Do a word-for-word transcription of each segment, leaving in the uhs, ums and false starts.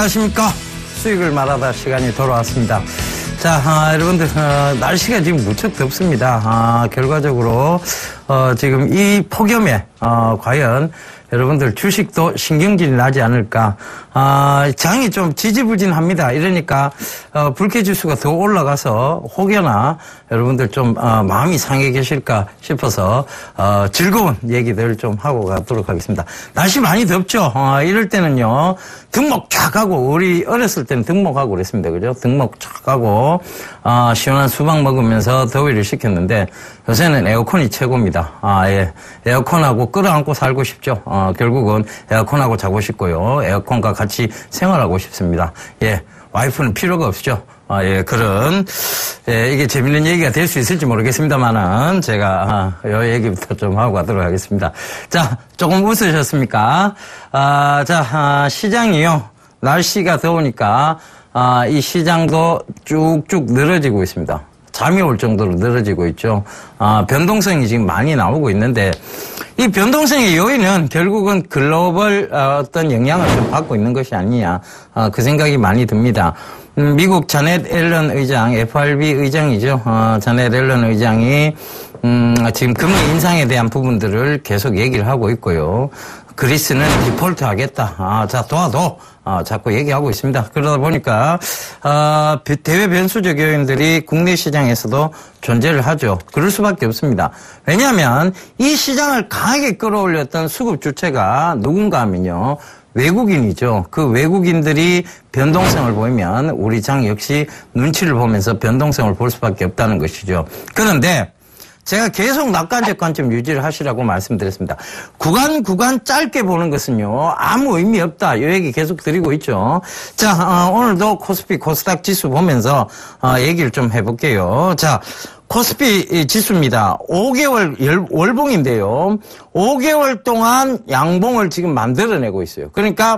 안녕하십니까. 수익을 말하다 시간이 돌아왔습니다. 자, 아, 여러분들, 어, 날씨가 지금 무척 덥습니다. 아, 결과적으로, 어, 지금 이 폭염에, 어, 과연 여러분들 주식도 신경질이 나지 않을까. 아, 장이 좀 지지부진합니다. 이러니까, 어, 불쾌지수가 더 올라가서 혹여나 여러분들 좀, 어, 마음이 상해 계실까 싶어서, 어, 즐거운 얘기들 좀 하고 가도록 하겠습니다. 날씨 많이 덥죠? 어, 이럴 때는요, 등목 쫙 하고, 우리 어렸을 때는 등목하고 그랬습니다. 그죠? 등목 쫙 하고, 어, 시원한 수박 먹으면서 더위를 식혔는데, 요새는 에어컨이 최고입니다. 아, 예. 에어컨하고 끌어안고 살고 싶죠? 어, 결국은 에어컨하고 자고 싶고요. 에어컨과 같이 생활하고 싶습니다. 예. 와이프는 필요가 없죠. 아, 예. 그런, 예. 이게 재밌는 얘기가 될 수 있을지 모르겠습니다만은, 제가, 아, 요 얘기부터 좀 하고 가도록 하겠습니다. 자, 조금 웃으셨습니까? 아, 자, 아, 시장이요. 날씨가 더우니까, 아, 이 시장도 쭉쭉 늘어지고 있습니다. 잠이 올 정도로 늘어지고 있죠. 아, 변동성이 지금 많이 나오고 있는데, 이 변동성의 요인은 결국은 글로벌 어떤 영향을 좀 받고 있는 것이 아니냐, 아, 그 생각이 많이 듭니다. 음, 미국 자넷 앨런 의장, 에프알비 의장이죠. 어, 자넷 앨런 의장이 음, 지금 금리 인상에 대한 부분들을 계속 얘기를 하고 있고요. 그리스는 디폴트 하겠다. 아, 자, 도와도. 아, 자꾸 얘기하고 있습니다. 그러다 보니까, 아, 대외 변수적 요인들이 국내 시장에서도 존재를 하죠. 그럴 수밖에 없습니다. 왜냐하면 이 시장을 강하게 끌어올렸던 수급 주체가 누군가 하면요. 외국인이죠. 그 외국인들이 변동성을 보이면 우리 장 역시 눈치를 보면서 변동성을 볼 수밖에 없다는 것이죠. 그런데 제가 계속 낙관적 관점 유지를 하시라고 말씀드렸습니다. 구간 구간 짧게 보는 것은요. 아무 의미 없다. 이 얘기 계속 드리고 있죠. 자, 어, 오늘도 코스피 코스닥 지수 보면서 어, 얘기를 좀 해볼게요. 자, 코스피 지수입니다. 오 개월 월봉인데요. 오 개월 동안 양봉을 지금 만들어내고 있어요. 그러니까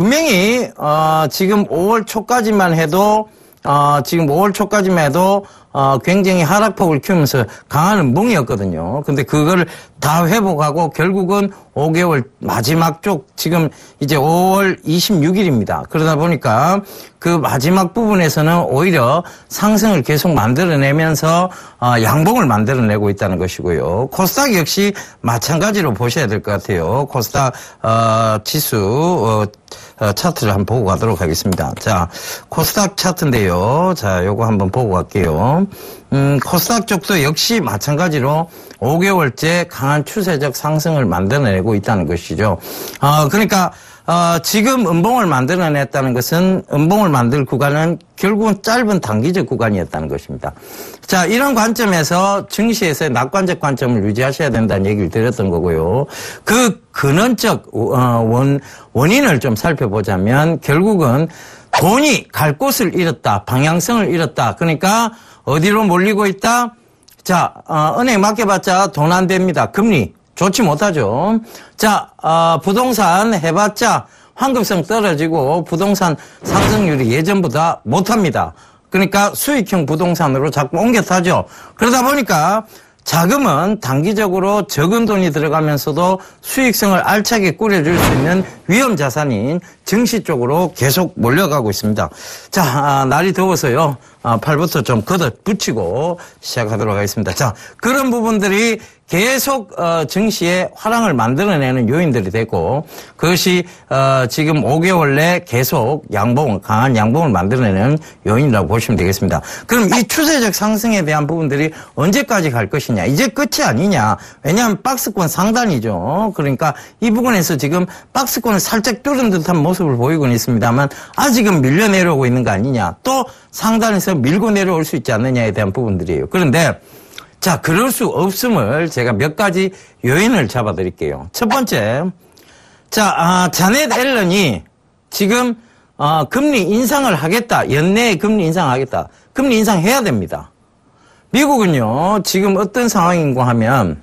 분명히 어, 지금 오월 초까지만 해도 어, 지금 오월 초까지만 해도 어, 굉장히 하락폭을 키우면서 강한 뭉이었거든요. 근데 그걸 다 회복하고 결국은 오 개월 마지막 쪽 지금 이제 오월 이십육일입니다. 그러다 보니까 그 마지막 부분에서는 오히려 상승을 계속 만들어내면서 어, 양봉을 만들어내고 있다는 것이고요. 코스닥 역시 마찬가지로 보셔야 될 것 같아요. 코스닥 어, 지수 어, 어, 차트를 한번 보고 가도록 하겠습니다. 자, 코스닥 차트인데요. 자, 요거 한번 보고 갈게요. 음, 코스닥 쪽도 역시 마찬가지로 오 개월째 강한 추세적 상승을 만들어내고 있다는 것이죠. 어, 그러니까, 어, 지금 음봉을 만들어냈다는 것은 음봉을 만들 구간은 결국은 짧은 단기적 구간이었다는 것입니다. 자, 이런 관점에서 증시에서의 낙관적 관점을 유지하셔야 된다는 얘기를 드렸던 거고요. 그 근원적, 어, 원, 원인을 좀 살펴보자면 결국은 돈이 갈 곳을 잃었다. 방향성을 잃었다. 그러니까 어디로 몰리고 있다? 자, 어, 은행 맡겨봤자 돈 안 됩니다. 금리 좋지 못하죠. 자, 어, 부동산 해봤자 환급성 떨어지고 부동산 상승률이 예전보다 못합니다. 그러니까 수익형 부동산으로 자꾸 옮겨 타죠. 그러다 보니까 자금은 단기적으로 적은 돈이 들어가면서도 수익성을 알차게 꾸려줄 수 있는 위험 자산인 증시 쪽으로 계속 몰려가고 있습니다. 자, 아, 날이 더워서요. 아, 팔부터 좀 걷어 붙이고 시작하도록 하겠습니다. 자, 그런 부분들이 계속 어, 증시에 화랑을 만들어내는 요인들이 되고 그것이 어, 지금 오 개월 내 계속 양봉, 강한 양봉을 만들어내는 요인이라고 보시면 되겠습니다. 그럼 이 추세적 상승에 대한 부분들이 언제까지 갈 것이냐? 이제 끝이 아니냐? 왜냐하면 박스권 상단이죠. 그러니까 이 부분에서 지금 박스권을 살짝 뚫은 듯한 모습을 보이고는 있습니다만 아직은 밀려 내려오고 있는 거 아니냐? 또 상단에서 밀고 내려올 수 있지 않느냐에 대한 부분들이에요. 그런데 자, 그럴 수 없음을 제가 몇 가지 요인을 잡아 드릴게요. 첫 번째, 자, 아, 자넷 앨런이 지금, 어, 금리 인상을 하겠다. 연내에 금리 인상하겠다. 금리 인상해야 됩니다. 미국은요, 지금 어떤 상황인가 하면,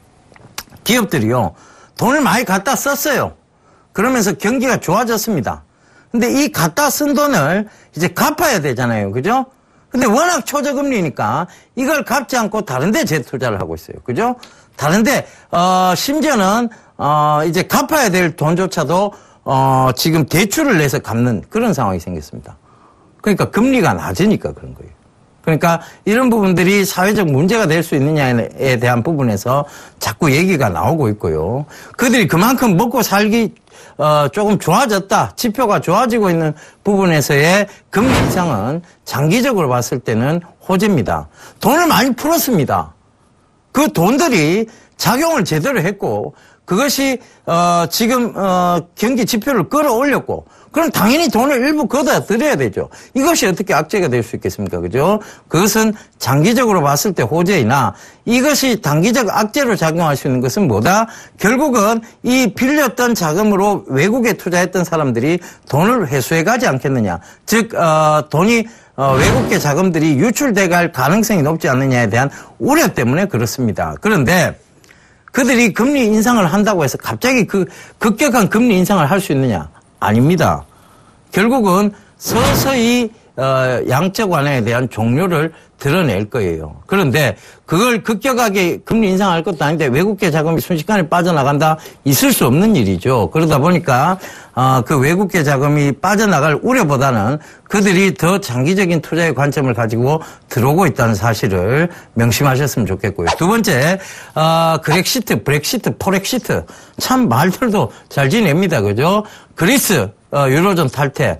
기업들이요, 돈을 많이 갖다 썼어요. 그러면서 경기가 좋아졌습니다. 근데 이 갖다 쓴 돈을 이제 갚아야 되잖아요. 그죠? 근데 워낙 초저금리니까 이걸 갚지 않고 다른 데 재투자를 하고 있어요. 그죠? 다른 데, 어, 심지어는, 어, 이제 갚아야 될 돈조차도 어, 지금 대출을 내서 갚는 그런 상황이 생겼습니다. 그러니까 금리가 낮으니까 그런 거예요. 그러니까 이런 부분들이 사회적 문제가 될 수 있느냐에 대한 부분에서 자꾸 얘기가 나오고 있고요. 그들이 그만큼 먹고 살기 어, 조금 좋아졌다, 지표가 좋아지고 있는 부분에서의 금리 인상은 장기적으로 봤을 때는 호재입니다. 돈을 많이 풀었습니다. 그 돈들이 작용을 제대로 했고 그것이 어, 지금 어, 경기 지표를 끌어올렸고 그럼 당연히 돈을 일부 걷어 들여야 되죠. 이것이 어떻게 악재가 될 수 있겠습니까? 그죠? 그것은 장기적으로 봤을 때 호재이나 이것이 단기적 악재로 작용할 수 있는 것은 뭐다? 결국은 이 빌렸던 자금으로 외국에 투자했던 사람들이 돈을 회수해 가지 않겠느냐. 즉 어, 돈이 어, 외국계 자금들이 유출돼 갈 가능성이 높지 않느냐에 대한 우려 때문에 그렇습니다. 그런데 그들이 금리 인상을 한다고 해서 갑자기 그 급격한 금리 인상을 할 수 있느냐? 아닙니다. 결국은 서서히 어, 양적 완화에 대한 종료를 드러낼 거예요. 그런데 그걸 급격하게 금리 인상할 것도 아닌데 외국계 자금이 순식간에 빠져나간다? 있을 수 없는 일이죠. 그러다 보니까 어, 그 외국계 자금이 빠져나갈 우려보다는 그들이 더 장기적인 투자의 관점을 가지고 들어오고 있다는 사실을 명심하셨으면 좋겠고요. 두 번째, 어, 그렉시트, 브렉시트, 포렉시트 참 말들도 잘 지냅니다. 그죠? 그리스 어, 유로존 탈퇴,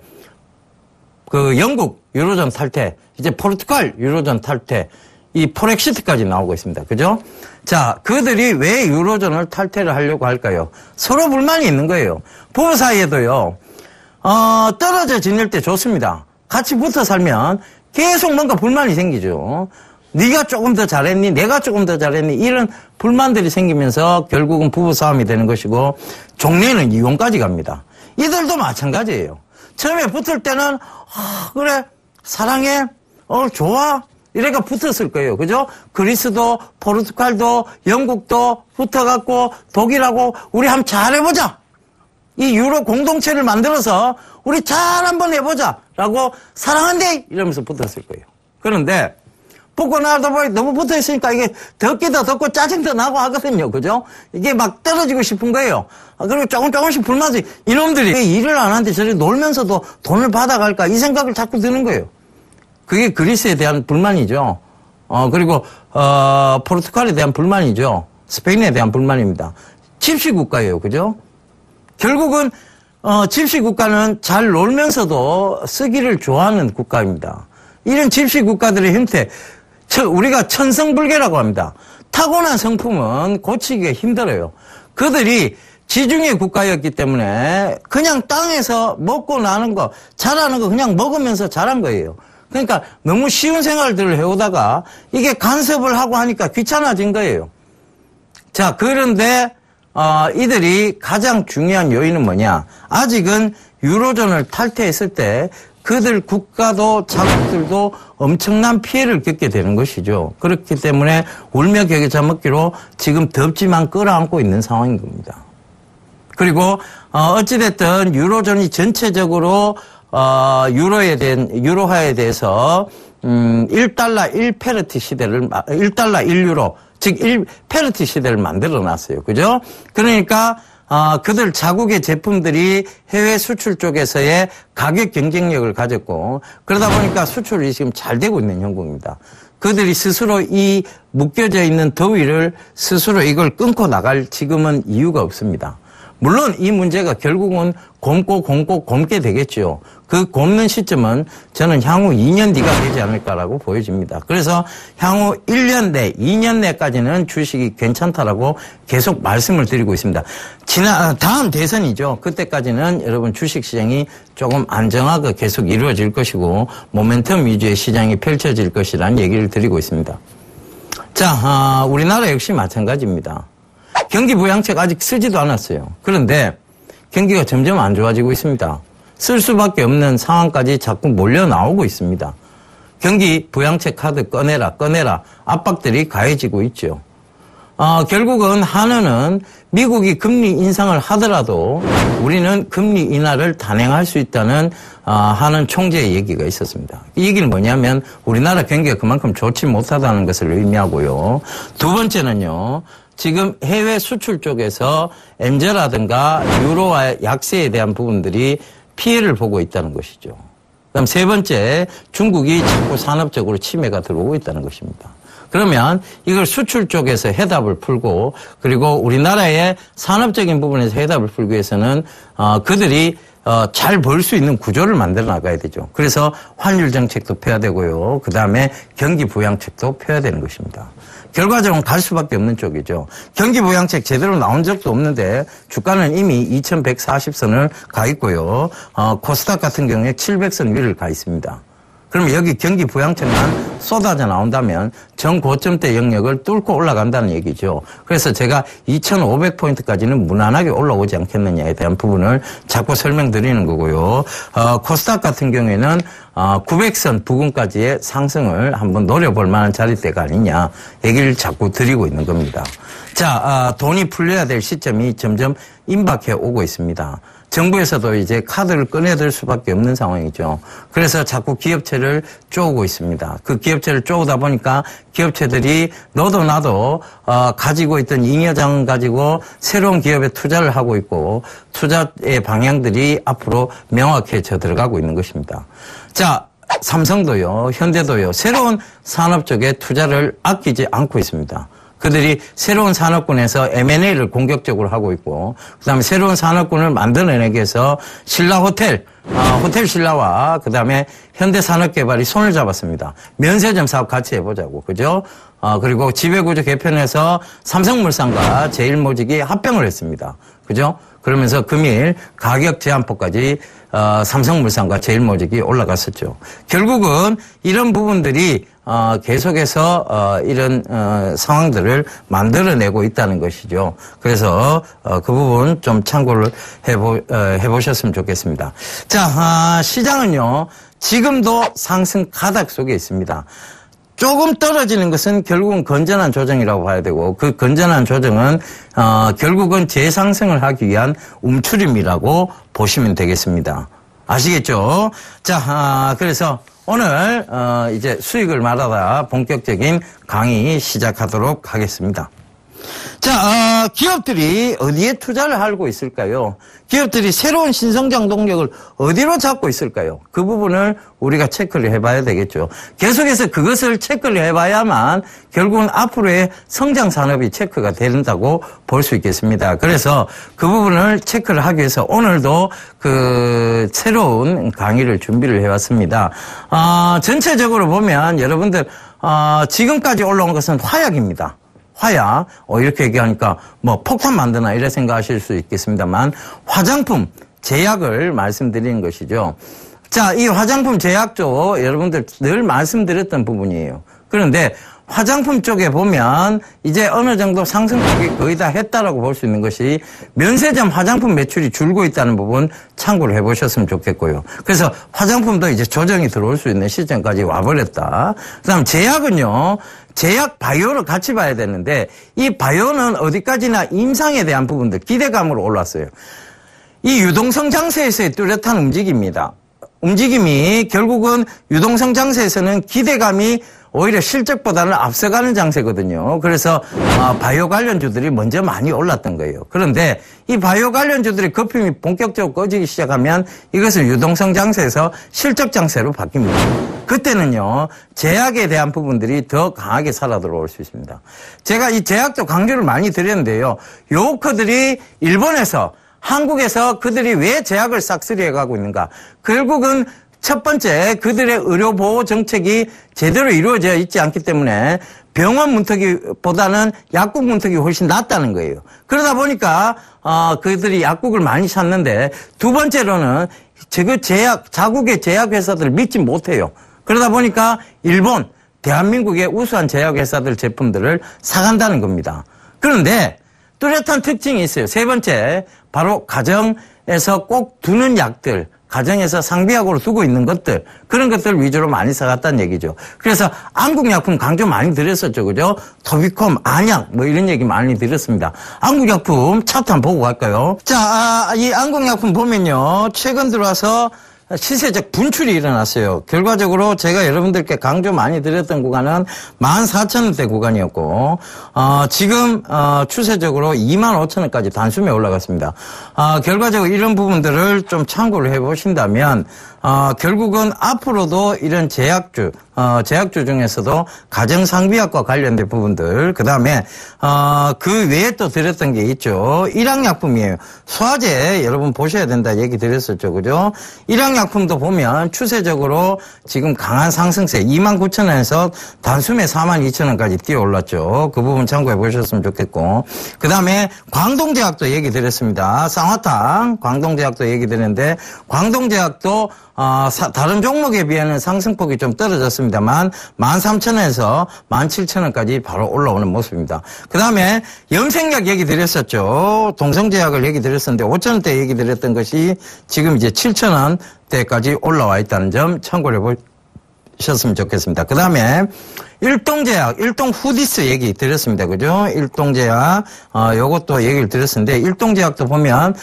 그 영국 유로존 탈퇴, 이제 포르투갈 유로존 탈퇴, 이 포렉시트까지 나오고 있습니다. 그죠? 자, 그들이 왜 유로존을 탈퇴를 하려고 할까요? 서로 불만이 있는 거예요. 부부 사이에도요, 어, 떨어져 지낼 때 좋습니다. 같이 붙어 살면 계속 뭔가 불만이 생기죠. 네가 조금 더 잘했니? 내가 조금 더 잘했니? 이런 불만들이 생기면서 결국은 부부 싸움이 되는 것이고 종래는 이혼까지 갑니다. 이들도 마찬가지예요. 처음에 붙을 때는 아, 그래 사랑해 어 좋아 이래가 붙었을 거예요. 그죠? 그리스도 포르투갈도 영국도 붙어갖고 독일하고 우리 한번 잘해보자. 이 유로 공동체를 만들어서 우리 잘 한번 해보자 라고 사랑한대 이러면서 붙었을 거예요. 그런데 붙고 나도 보니 너무 붙어 있으니까 이게 덥기도 덥고 짜증도 나고 하거든요. 그죠? 이게 막 떨어지고 싶은 거예요. 아, 그리고 조금 조금씩 불만이 이놈들이 왜 일을 안 하는데 저리 놀면서도 돈을 받아갈까 이 생각을 자꾸 드는 거예요. 그게 그리스에 대한 불만이죠. 어, 그리고, 어, 포르투갈에 대한 불만이죠. 스페인에 대한 불만입니다. 집시 국가예요. 그죠? 결국은, 어, 집시 국가는 잘 놀면서도 쓰기를 좋아하는 국가입니다. 이런 집시 국가들의 형태, 우리가 천성불개라고 합니다. 타고난 성품은 고치기가 힘들어요. 그들이 지중해 국가였기 때문에 그냥 땅에서 먹고 나는 거, 자라는 거 그냥 먹으면서 자란 거예요. 그러니까 너무 쉬운 생활들을 해오다가 이게 간섭을 하고 하니까 귀찮아진 거예요. 자, 그런데 어, 이들이 가장 중요한 요인은 뭐냐? 아직은 유로존을 탈퇴했을 때 그들 국가도 자국들도 엄청난 피해를 겪게 되는 것이죠. 그렇기 때문에 울며 겨자 처먹기로 지금 덥지만 끌어안고 있는 상황인 겁니다. 그리고 어, 어찌됐든 유로존이 전체적으로 어, 유로에 대한, 유로화에 대해서, 음, 일 달러 일 페르트 시대를, 일 달러 일 유로, 즉 일 페르트 시대를 만들어 놨어요. 그죠? 그러니까, 어, 그들 자국의 제품들이 해외 수출 쪽에서의 가격 경쟁력을 가졌고, 그러다 보니까 수출이 지금 잘 되고 있는 형국입니다. 그들이 스스로 이 묶여져 있는 더위를 스스로 이걸 끊고 나갈 지금은 이유가 없습니다. 물론 이 문제가 결국은 곪고 곪고 곪게 되겠죠. 그 곪는 시점은 저는 향후 이 년 뒤가 되지 않을까라고 보여집니다. 그래서 향후 일 년 내, 이 년 내까지는 주식이 괜찮다라고 계속 말씀을 드리고 있습니다. 지난 다음 대선이죠. 그때까지는 여러분 주식시장이 조금 안정하게 계속 이루어질 것이고 모멘텀 위주의 시장이 펼쳐질 것이라는 얘기를 드리고 있습니다. 자, 아, 우리나라 역시 마찬가지입니다. 경기 부양책 아직 쓰지도 않았어요. 그런데 경기가 점점 안 좋아지고 있습니다. 쓸 수밖에 없는 상황까지 자꾸 몰려 나오고 있습니다. 경기 부양책 카드 꺼내라 꺼내라 압박들이 가해지고 있죠. 어, 결국은 한은은 미국이 금리 인상을 하더라도 우리는 금리 인하를 단행할 수 있다는 하는 총재의 얘기가 있었습니다. 이 얘기는 뭐냐면 우리나라 경기가 그만큼 좋지 못하다는 것을 의미하고요. 두 번째는요. 지금 해외 수출 쪽에서 엔저라든가 유로와 약세에 대한 부분들이 피해를 보고 있다는 것이죠. 그다음 세 번째, 중국이 자꾸 산업적으로 침해가 들어오고 있다는 것입니다. 그러면 이걸 수출 쪽에서 해답을 풀고 그리고 우리나라의 산업적인 부분에서 해답을 풀기 위해서는 어, 그들이 어, 잘 벌 수 있는 구조를 만들어 나가야 되죠. 그래서 환율 정책도 펴야 되고요. 그다음에 경기 부양책도 펴야 되는 것입니다. 결과적으로 갈 수밖에 없는 쪽이죠. 경기 부양책 제대로 나온 적도 없는데 주가는 이미 이천백사십 선을 가 있고요. 어, 코스닥 같은 경우에 칠백 선 위를 가 있습니다. 그럼 여기 경기 부양책만 쏟아져 나온다면 전 고점대 영역을 뚫고 올라간다는 얘기죠. 그래서 제가 이천오백 포인트까지는 무난하게 올라오지 않겠느냐에 대한 부분을 자꾸 설명드리는 거고요. 어, 코스닥 같은 경우에는 어, 구백 선 부근까지의 상승을 한번 노려볼 만한 자리대가 아니냐 얘기를 자꾸 드리고 있는 겁니다. 자, 어, 돈이 풀려야 될 시점이 점점 임박해 오고 있습니다. 정부에서도 이제 카드를 꺼내들 수밖에 없는 상황이죠. 그래서 자꾸 기업체를 쪼우고 있습니다. 그 기업체를 쪼우다 보니까 기업체들이 너도 나도 어, 가지고 있던 잉여장 가지고 새로운 기업에 투자를 하고 있고 투자의 방향들이 앞으로 명확해져 들어가고 있는 것입니다. 자, 삼성도요, 현대도요, 새로운 산업 쪽에 투자를 아끼지 않고 있습니다. 그들이 새로운 산업군에서 엠 앤 에이를 공격적으로 하고 있고 그다음에 새로운 산업군을 만들어내기 위해서 신라호텔, 어, 호텔 신라와 그다음에 현대산업개발이 손을 잡았습니다. 면세점 사업 같이 해보자고. 그죠? 어, 그리고 지배구조 개편해서 삼성물산과 제일모직이 합병을 했습니다. 그죠? 그러면서 금일 가격 제한폭까지 어, 삼성물산과 제일모직이 올라갔었죠. 결국은 이런 부분들이 어, 계속해서 어, 이런 어, 상황들을 만들어내고 있다는 것이죠. 그래서 어, 그 부분 좀 참고를 해보, 어, 해보셨으면 좋겠습니다. 자, 아, 시장은요 지금도 상승 가닥 속에 있습니다. 조금 떨어지는 것은 결국은 건전한 조정이라고 봐야 되고 그 건전한 조정은 어, 결국은 재상승을 하기 위한 움츠림이라고 보시면 되겠습니다. 아시겠죠? 자, 아, 그래서 오늘 어, 이제 수익을 말하다 본격적인 강의 시작하도록 하겠습니다. 자, 어, 기업들이 어디에 투자를 하고 있을까요? 기업들이 새로운 신성장 동력을 어디로 잡고 있을까요? 그 부분을 우리가 체크를 해봐야 되겠죠. 계속해서 그것을 체크를 해봐야만 결국은 앞으로의 성장 산업이 체크가 된다고 볼 수 있겠습니다. 그래서 그 부분을 체크를 하기 위해서 오늘도 그 새로운 강의를 준비를 해왔습니다. 어, 전체적으로 보면 여러분들 어, 지금까지 올라온 것은 화약입니다. 화약, 어, 이렇게 얘기하니까 뭐 폭탄 만드나 이래 생각하실 수 있겠습니다만 화장품, 제약을 말씀드리는 것이죠. 자, 이 화장품 제약조 여러분들 늘 말씀드렸던 부분이에요. 그런데 화장품 쪽에 보면 이제 어느 정도 상승폭이 거의 다 했다라고 볼 수 있는 것이 면세점 화장품 매출이 줄고 있다는 부분 참고를 해보셨으면 좋겠고요. 그래서 화장품도 이제 조정이 들어올 수 있는 시점까지 와버렸다. 그다음 제약은요. 제약 바이오를 같이 봐야 되는데 이 바이오는 어디까지나 임상에 대한 부분들 기대감으로 올랐어요. 이 유동성 장세에서의 뚜렷한 움직임입니다. 움직임이 결국은 유동성 장세에서는 기대감이 오히려 실적보다는 앞서가는 장세거든요. 그래서 바이오 관련주들이 먼저 많이 올랐던 거예요. 그런데 이 바이오 관련주들의 거품이 본격적으로 꺼지기 시작하면 이것은 유동성 장세에서 실적 장세로 바뀝니다. 그때는요 제약에 대한 부분들이 더 강하게 살아 들어올 수 있습니다. 제가 이 제약적 강조를 많이 드렸는데요. 요커들이 일본에서 한국에서 그들이 왜 제약을 싹쓸이 해가고 있는가. 결국은 첫 번째 그들의 의료보호 정책이 제대로 이루어져 있지 않기 때문에 병원 문턱보다는 약국 문턱이 훨씬 낫다는 거예요. 그러다 보니까 어, 그들이 약국을 많이 찾는데 두 번째로는 그 제약 자국의 제약회사들을 믿지 못해요. 그러다 보니까 일본, 대한민국의 우수한 제약회사들 제품들을 사간다는 겁니다. 그런데 뚜렷한 특징이 있어요. 세 번째, 바로 가정에서 꼭 두는 약들, 가정에서 상비약으로 두고 있는 것들, 그런 것들 위주로 많이 사갔다는 얘기죠. 그래서 안국약품 강조 많이 드렸었죠. 그죠? 토비콤, 안약, 뭐 이런 얘기 많이 드렸습니다. 안국약품 차트 한번 보고 갈까요? 자, 아, 이 안국약품 보면요. 최근 들어와서 시세적 분출이 일어났어요. 결과적으로 제가 여러분들께 강조 많이 드렸던 구간은 만 사천 원대 구간이었고, 어, 지금, 어, 추세적으로 이만 오천 원까지 단숨에 올라갔습니다. 어, 결과적으로 이런 부분들을 좀 참고를 해 보신다면, 어, 결국은 앞으로도 이런 제약주, 어, 제약주 중에서도 가정상비약과 관련된 부분들, 그 다음에, 어, 그 외에 또 드렸던 게 있죠. 일항약품이에요. 소화제 여러분 보셔야 된다 얘기 드렸었죠. 그죠? 일항약품도 보면 추세적으로 지금 강한 상승세 이만 구천 원에서 단숨에 사만 이천 원까지 뛰어 올랐죠. 그 부분 참고해 보셨으면 좋겠고. 그 다음에 광동제약도 얘기 드렸습니다. 쌍화탕, 광동제약도 얘기 드렸는데, 광동제약도 어, 사, 다른 종목에 비하면 상승폭이 좀 떨어졌습니다만 만 삼천 원에서 만 칠천 원까지 바로 올라오는 모습입니다. 그 다음에 염색약 얘기 드렸었죠. 동성제약을 얘기 드렸었는데 오천 원대 얘기 드렸던 것이 지금 이제 칠천 원대까지 올라와 있다는 점 참고를 해보셨으면 좋겠습니다. 그 다음에 일동제약, 일동후디스 얘기 드렸습니다. 그죠? 일동제약, 어, 요것도 얘기를 드렸었는데, 일동제약도 보면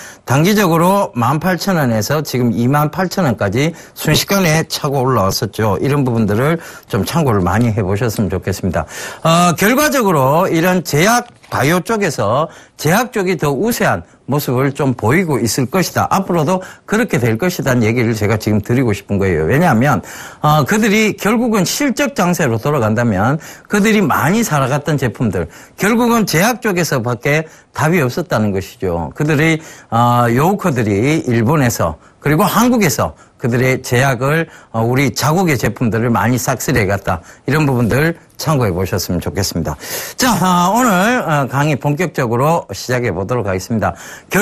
단기적으로 만 팔천 원에서 지금 이만 팔천 원까지 순식간에 차고 올라왔었죠. 이런 부분들을 좀 참고를 많이 해보셨으면 좋겠습니다. 어, 결과적으로 이런 제약, 바이오 쪽에서 제약 쪽이 더 우세한 모습을 좀 보이고 있을 것이다. 앞으로도 그렇게 될 것이다는 얘기를 제가 지금 드리고 싶은 거예요. 왜냐하면 어, 그들이 결국은 실적 장세로 돌아간다면 그들이 많이 살아갔던 제품들 결국은 제약 쪽에서밖에 답이 없었다는 것이죠. 그들이 어, 요커들이 일본에서 그리고 한국에서 그들의 제약을 우리 자국의 제품들을 많이 싹쓸이해 갔다. 이런 부분들 참고해 보셨으면 좋겠습니다. 자, 오늘 강의 본격적으로 시작해 보도록 하겠습니다.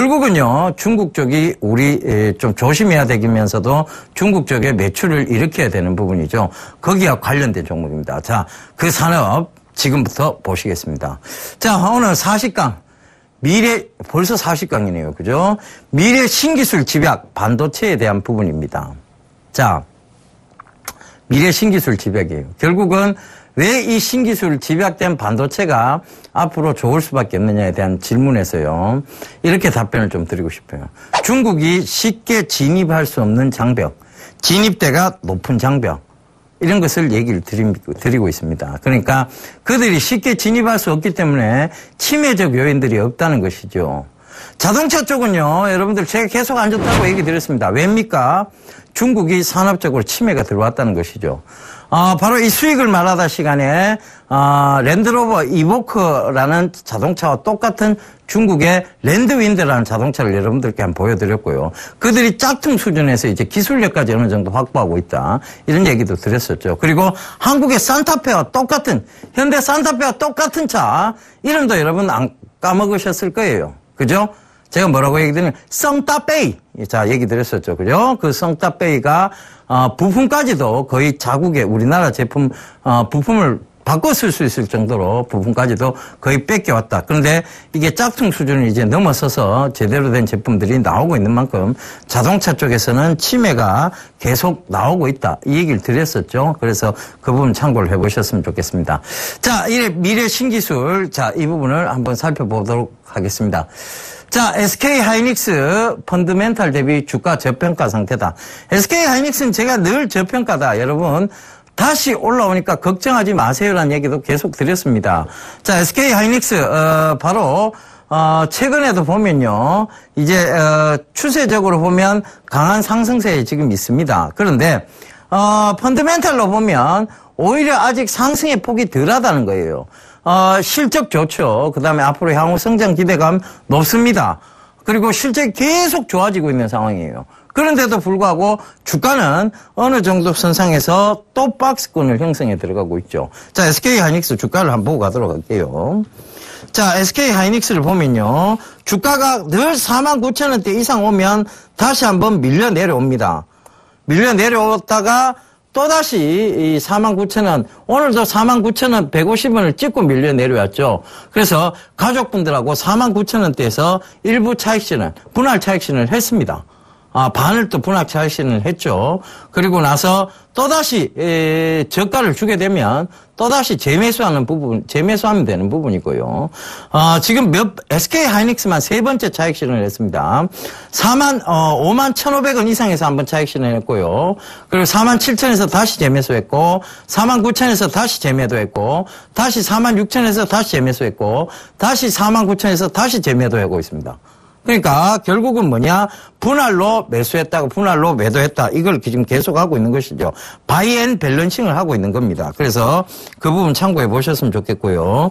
결국은요, 중국 쪽이 우리 좀 조심해야 되면서도 중국 쪽에 매출을 일으켜야 되는 부분이죠. 거기와 관련된 종목입니다. 자, 그 산업 지금부터 보시겠습니다. 자, 오늘 사십 강. 미래, 벌써 사십 강이네요. 그죠? 미래 신기술 집약, 반도체에 대한 부분입니다. 자, 미래 신기술 집약이에요. 결국은 왜 이 신기술 집약된 반도체가 앞으로 좋을 수밖에 없느냐에 대한 질문에서요. 이렇게 답변을 좀 드리고 싶어요. 중국이 쉽게 진입할 수 없는 장벽, 진입대가 높은 장벽. 이런 것을 얘기를 드리고 있습니다. 그러니까 그들이 쉽게 진입할 수 없기 때문에 침해적 요인들이 없다는 것이죠. 자동차 쪽은요, 여러분들 제가 계속 안 좋다고 얘기 드렸습니다. 왜입니까? 중국이 산업적으로 침해가 들어왔다는 것이죠. 어, 바로 이 수익을 말하다 시간에 어, 랜드로버 이보크라는 자동차와 똑같은 중국의 랜드윈드라는 자동차를 여러분들께 한번 보여드렸고요. 그들이 짝퉁 수준에서 이제 기술력까지 어느 정도 확보하고 있다. 이런 얘기도 드렸었죠. 그리고 한국의 산타페와 똑같은, 현대 산타페와 똑같은 차, 이름도 여러분 안 까먹으셨을 거예요. 그죠? 제가 뭐라고 얘기 드리냐면, 썽따페이. 자, 얘기 드렸었죠. 그죠? 그 썽따페이가, 어, 부품까지도 거의 자국의 우리나라 제품, 어, 부품을 바꿔 쓸 수 있을 정도로 부품까지도 거의 뺏겨왔다. 그런데 이게 짝퉁 수준을 이제 넘어서서 제대로 된 제품들이 나오고 있는 만큼 자동차 쪽에서는 침해가 계속 나오고 있다. 이 얘기를 드렸었죠. 그래서 그 부분 참고를 해보셨으면 좋겠습니다. 자, 이 미래 신기술. 자, 이 부분을 한번 살펴보도록 하겠습니다. 자, 에스케이하이닉스 펀드멘탈 대비 주가 저평가 상태다. 에스케이하이닉스는 제가 늘 저평가다. 여러분, 다시 올라오니까 걱정하지 마세요라는 얘기도 계속 드렸습니다. 자, 에스케이하이닉스, 어, 바로, 어, 최근에도 보면요. 이제, 어, 추세적으로 보면 강한 상승세에 지금 있습니다. 그런데, 어, 펀드멘탈로 보면 오히려 아직 상승의 폭이 덜하다는 거예요. 어, 실적 좋죠. 그 다음에 앞으로 향후 성장 기대감 높습니다. 그리고 실적이 계속 좋아지고 있는 상황이에요. 그런데도 불구하고 주가는 어느 정도 선상에서 또 박스권을 형성해 들어가고 있죠. 자, 에스케이하이닉스 주가를 한번 보고 가도록 할게요. 자, 에스케이하이닉스를 보면요. 주가가 늘 사만 구천 원대 이상 오면 다시 한번 밀려 내려옵니다. 밀려 내려오다가 또다시 이 사만 구천 원, 오늘도 사만 구천 원 백오십 원을 찍고 밀려 내려왔죠. 그래서 가족분들하고 사만 구천 원대에서 일부 차익실현, 분할 차익실현을 했습니다. 아, 반을 또 분할 차익실현을 했죠. 그리고 나서 또다시 에, 저가를 주게 되면 또다시 재매수하는 부분, 재매수하면 되는 부분이고요. 아, 지금 몇 에스케이 하이닉스만 세 번째 차익 실현을 했습니다. 사만 어, 오만 천오백 원 이상에서 한번 차익 실현을 했고요. 그리고 사만 칠천에서 다시 재매수했고, 사만 구천에서 다시 재매도했고, 다시 사만 육천에서 다시 재매수했고, 다시 사만 구천에서 다시 재매도하고 있습니다. 그러니까 결국은 뭐냐? 분할로 매수했다가 분할로 매도했다. 이걸 지금 계속하고 있는 것이죠. 바이앤 밸런싱을 하고 있는 겁니다. 그래서 그 부분 참고해 보셨으면 좋겠고요.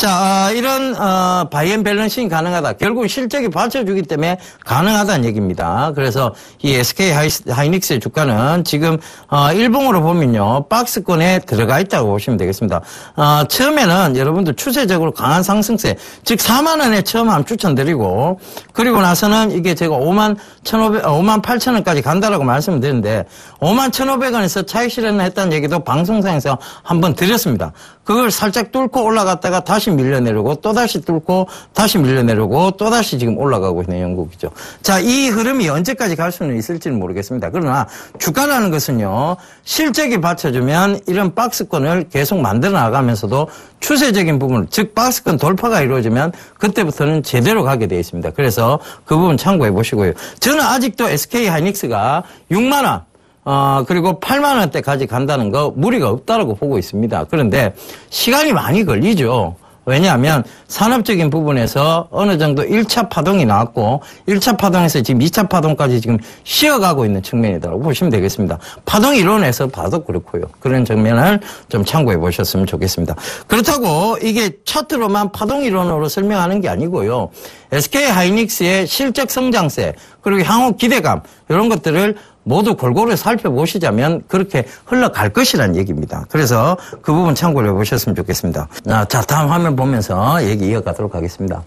자, 이런 어, 바이앤 밸런싱이 가능하다. 결국 실적이 받쳐주기 때문에 가능하다는 얘기입니다. 그래서 이 에스케이 하이닉스의 주가는 지금 어, 일봉으로 보면요. 박스권에 들어가 있다고 보시면 되겠습니다. 어, 처음에는 여러분들 추세적으로 강한 상승세, 즉 사만 원에 처음 한번 추천드리고, 그리고 나서는 이게 제가 오만 천오백, 오만 팔천 원까지 간다라고 말씀을 드렸는데, 오만 천오백 원에서 차익 실현을 했다는 얘기도 방송상에서 한번 드렸습니다. 그걸 살짝 뚫고 올라갔다가 다시 밀려내려고, 또다시 뚫고, 다시 밀려내려고, 또다시 지금 올라가고 있는 영국이죠. 자, 이 흐름이 언제까지 갈 수는 있을지는 모르겠습니다. 그러나 주가라는 것은요, 실적이 받쳐주면 이런 박스권을 계속 만들어 나가면서도 추세적인 부분, 즉 박스권 돌파가 이루어지면 그때부터는 제대로 가게 되어 있습니다. 그래서 그 부분 참고해 보시고요. 저는 아직도 에스케이 하이닉스가 육만 원, 어, 그리고 팔만 원대까지 간다는 거 무리가 없다라고 보고 있습니다. 그런데 시간이 많이 걸리죠. 왜냐하면 산업적인 부분에서 어느 정도 일 차 파동이 나왔고, 일 차 파동에서 지금 이 차 파동까지 지금 쉬어가고 있는 측면이라고 보시면 되겠습니다. 파동이 이론에서 봐도 그렇고요. 그런 측면을 좀 참고해 보셨으면 좋겠습니다. 그렇다고 이게 차트로만 파동 이론으로 설명하는 게 아니고요. 에스케이 하이닉스의 실적 성장세, 그리고 향후 기대감, 이런 것들을 모두 골고루 살펴보시자면 그렇게 흘러갈 것이라는 얘기입니다. 그래서 그 부분 참고를 해보셨으면 좋겠습니다. 자, 다음 화면 보면서 얘기 이어가도록 하겠습니다.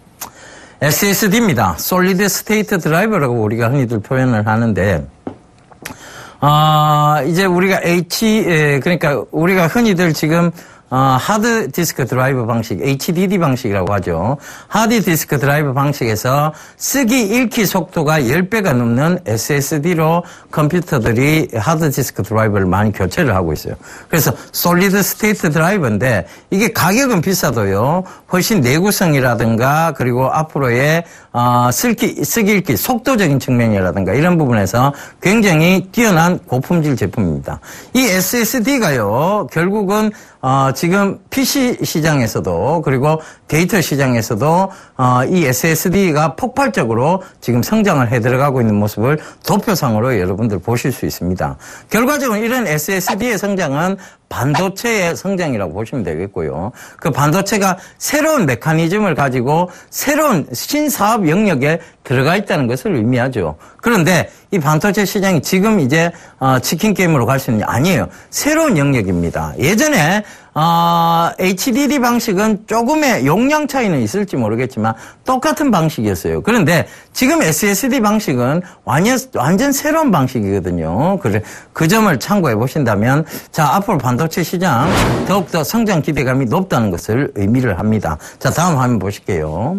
에스에스디입니다. Solid State Drive라고 우리가 흔히들 표현을 하는데, 아, 이제 우리가 H, 그러니까 우리가 흔히들 지금 어, 하드 디스크 드라이브 방식, 에이치디디 방식이라고 하죠. 하드 디스크 드라이브 방식에서 쓰기 읽기 속도가 십 배가 넘는 에스에스디로 컴퓨터들이 하드 디스크 드라이브를 많이 교체를 하고 있어요. 그래서 솔리드 스테이트 드라이브인데 이게 가격은 비싸도요. 훨씬 내구성이라든가 그리고 앞으로의 어, 쓰기, 쓰기 읽기 속도적인 측면이라든가 이런 부분에서 굉장히 뛰어난 고품질 제품입니다. 이 에스에스디가요. 결국은 어, 지금 피씨 시장에서도 그리고 데이터 시장에서도 어, 이 에스에스디가 폭발적으로 지금 성장을 해 들어가고 있는 모습을 도표상으로 여러분들 보실 수 있습니다. 결과적으로 이런 에스에스디의 성장은 반도체의 성장이라고 보시면 되겠고요. 그 반도체가 새로운 메커니즘을 가지고 새로운 신사업 영역에 들어가 있다는 것을 의미하죠. 그런데 이 반도체 시장이 지금 이제 어, 치킨 게임으로 갈 수 있는 게 아니에요. 새로운 영역입니다. 예전에 어, 에이치디디 방식은 조금의 용량 차이는 있을지 모르겠지만 똑같은 방식이었어요. 그런데 지금 에스에스디 방식은 완전, 완전 새로운 방식이거든요. 그래, 그 점을 참고해 보신다면, 자, 앞으로 반도체 시장 더욱더 성장 기대감이 높다는 것을 의미를 합니다. 자, 다음 화면 보실게요.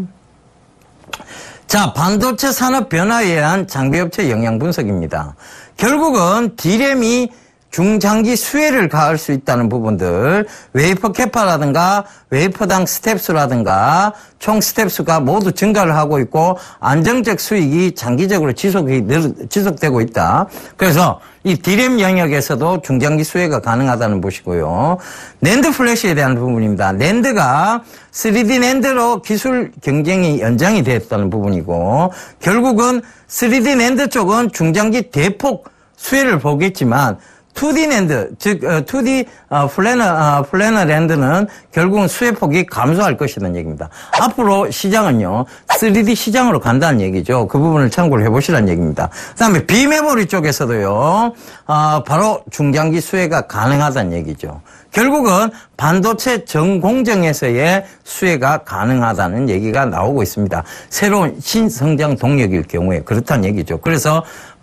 자, 반도체 산업 변화에 의한 장비업체 영향 분석입니다. 결국은 디램이 중장기 수혜를 가할 수 있다는 부분들, 웨이퍼 캐파라든가 웨이퍼당 스텝수라든가 총 스텝수가 모두 증가를 하고 있고 안정적 수익이 장기적으로 지속이 늘, 지속되고 있다. 그래서 이 디램 영역에서도 중장기 수혜가 가능하다는 것이고요. 낸드 플래시에 대한 부분입니다. 낸드가 쓰리디 낸드로 기술 경쟁이 연장이 되었다는 부분이고, 결국은 쓰리디 낸드 쪽은 중장기 대폭 수혜를 보겠지만 투디 낸드, 즉 투디 플래너 플래너 랜드는 결국은 수혜폭이 감소할 것이라는 얘기입니다. 앞으로 시장은요 쓰리디 시장으로 간다는 얘기죠. 그 부분을 참고를 해보시라는 얘기입니다. 그다음에 비메모리 쪽에서도요 어, 바로 중장기 수혜가 가능하다는 얘기죠. 결국은 반도체 전공정에서의 수혜가 가능하다는 얘기가 나오고 있습니다. 새로운 신성장 동력일 경우에 그렇다는 얘기죠. 그래서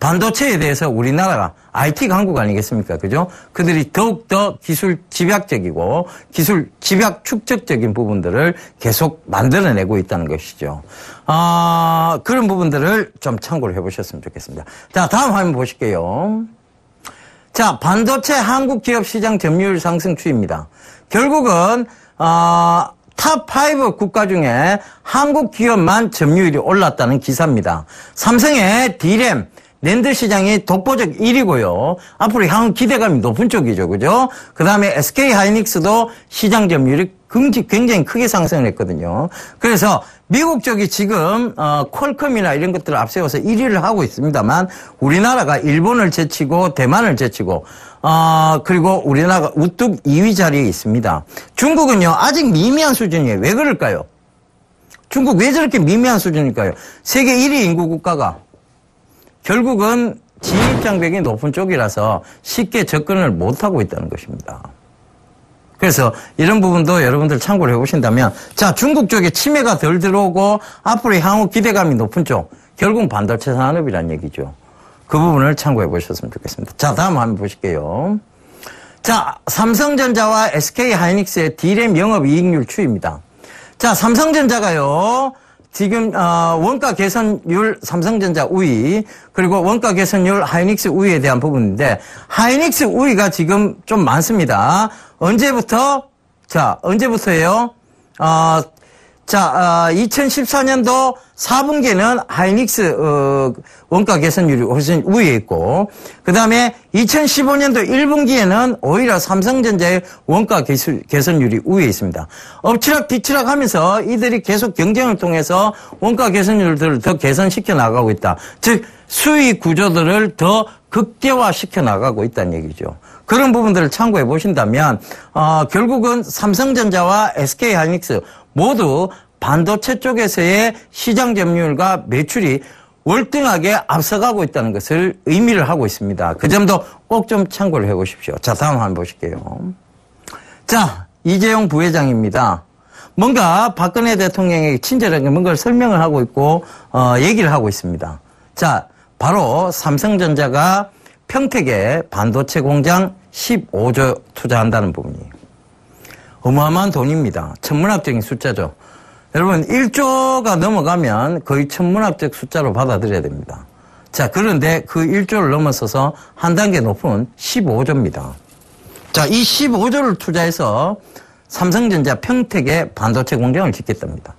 반도체에 대해서 우리나라가 아이티 강국 아니겠습니까? 그죠? 그들이 더욱더 기술 집약적이고 기술 집약 축적적인 부분들을 계속 만들어내고 있다는 것이죠. 아, 그런 부분들을 좀 참고를 해보셨으면 좋겠습니다. 자, 다음 화면 보실게요. 자, 반도체 한국 기업 시장 점유율 상승 추이입니다. 결국은, 어, 탑 오 국가 중에 한국 기업만 점유율이 올랐다는 기사입니다. 삼성의 D램, 낸드 시장이 독보적 일 위고요. 앞으로 향후 기대감이 높은 쪽이죠. 그죠? 그 다음에 에스케이 하이닉스도 시장 점유율이 굉장히 크게 상승을 했거든요. 그래서 미국 쪽이 지금 어, 퀄컴이나 이런 것들을 앞세워서 일 위를 하고 있습니다만 우리나라가 일본을 제치고 대만을 제치고 어, 그리고 우리나라가 우뚝 이 위 자리에 있습니다. 중국은요 아직 미미한 수준이에요. 왜 그럴까요? 중국 왜 저렇게 미미한 수준일까요? 세계 일 위 인구 국가가 결국은 진입장벽이 높은 쪽이라서 쉽게 접근을 못하고 있다는 것입니다. 그래서 이런 부분도 여러분들 참고를 해보신다면 자 중국 쪽에 침해가 덜 들어오고 앞으로 향후 기대감이 높은 쪽 결국 반도체 산업이란 얘기죠. 그 부분을 참고해 보셨으면 좋겠습니다. 자 다음 한번 보실게요. 자 삼성전자와 에스케이 하이닉스의 D램 영업이익률 추이입니다. 자 삼성전자가요. 지금 어, 원가 개선율 삼성전자 우위 그리고 원가 개선율 하이닉스 우위에 대한 부분인데 하이닉스 우위가 지금 좀 많습니다. 언제부터? 자 언제부터예요? 어, 자 어, 이천십사 년도 사 분기에는 하이닉스 어, 원가 개선율이 훨씬 우위에 있고 그 다음에 이천십오 년도 일 분기에는 오히려 삼성전자의 원가 개수, 개선율이 우위에 있습니다. 엎치락 뒤치락 하면서 이들이 계속 경쟁을 통해서 원가 개선율들을 더 개선시켜 나가고 있다. 즉 수익 구조들을 더 극대화시켜 나가고 있다는 얘기죠. 그런 부분들을 참고해 보신다면 어, 결국은 삼성전자와 에스케이 하이닉스 모두 반도체 쪽에서의 시장 점유율과 매출이 월등하게 앞서가고 있다는 것을 의미를 하고 있습니다. 그 점도 꼭 좀 참고를 해 보십시오. 자, 다음 한번 보실게요. 자, 이재용 부회장입니다. 뭔가 박근혜 대통령에게 친절하게 뭔가를 설명을 하고 있고, 어, 얘기를 하고 있습니다. 자, 바로 삼성전자가 평택에 반도체 공장 십오조 투자한다는 부분이에요. 어마어마한 돈입니다. 천문학적인 숫자죠. 여러분 일조가 넘어가면 거의 천문학적 숫자로 받아들여야 됩니다. 자 그런데 그 일조를 넘어서서 한 단계 높은 십오조입니다. 자, 이 십오조를 투자해서 삼성전자 평택에 반도체 공장을 짓겠답니다.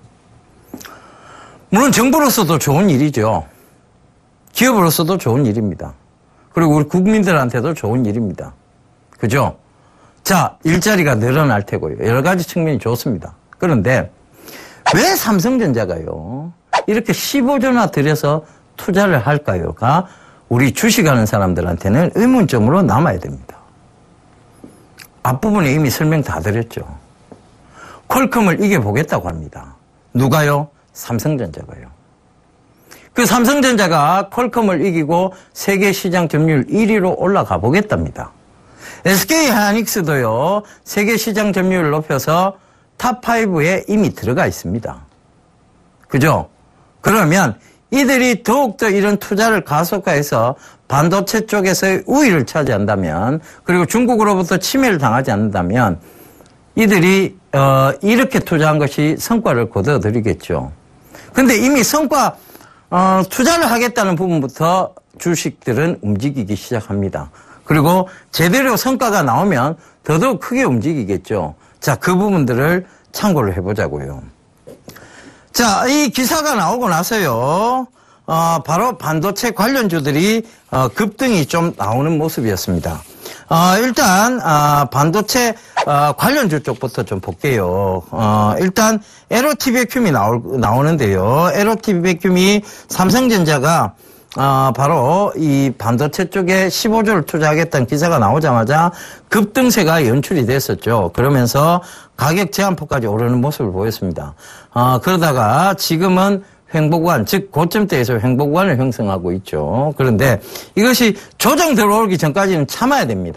물론 정부로서도 좋은 일이죠. 기업으로서도 좋은 일입니다. 그리고 우리 국민들한테도 좋은 일입니다. 그죠? 자, 일자리가 늘어날 테고요. 여러 가지 측면이 좋습니다. 그런데 왜 삼성전자가요? 이렇게 십오조나 들여서 투자를 할까요?가 우리 주식하는 사람들한테는 의문점으로 남아야 됩니다. 앞부분에 이미 설명 다 드렸죠. 퀄컴을 이겨보겠다고 합니다. 누가요? 삼성전자가요. 그 삼성전자가 퀄컴을 이기고 세계 시장 점유율 일 위로 올라가 보겠답니다. 에스케이 하이닉스도요, 세계 시장 점유율을 높여서 탑 오에 이미 들어가 있습니다. 그죠? 그러면 이들이 더욱더 이런 투자를 가속화해서 반도체 쪽에서의 우위를 차지한다면, 그리고 중국으로부터 침해를 당하지 않는다면, 이들이, 어, 이렇게 투자한 것이 성과를 거둬들이겠죠. 근데 이미 성과, 어, 투자를 하겠다는 부분부터 주식들은 움직이기 시작합니다. 그리고 제대로 성과가 나오면 더더욱 크게 움직이겠죠. 자, 그 부분들을 참고를 해보자고요. 자, 이 기사가 나오고 나서요, 어, 바로 반도체 관련주들이 어, 급등이 좀 나오는 모습이었습니다. 어, 일단 어, 반도체 어, 관련주 쪽부터 좀 볼게요. 어, 일단 엘오티 백큐미 나올, 나오는데요. 엘오티 백큐미 삼성전자가 어, 바로 이 반도체 쪽에 십오조를 투자하겠다는 기사가 나오자마자 급등세가 연출이 됐었죠. 그러면서 가격 제한폭까지 오르는 모습을 보였습니다. 어, 그러다가 지금은 횡보구간, 즉 고점대에서 횡보구간을 형성하고 있죠. 그런데 이것이 조정 들어오기 전까지는 참아야 됩니다.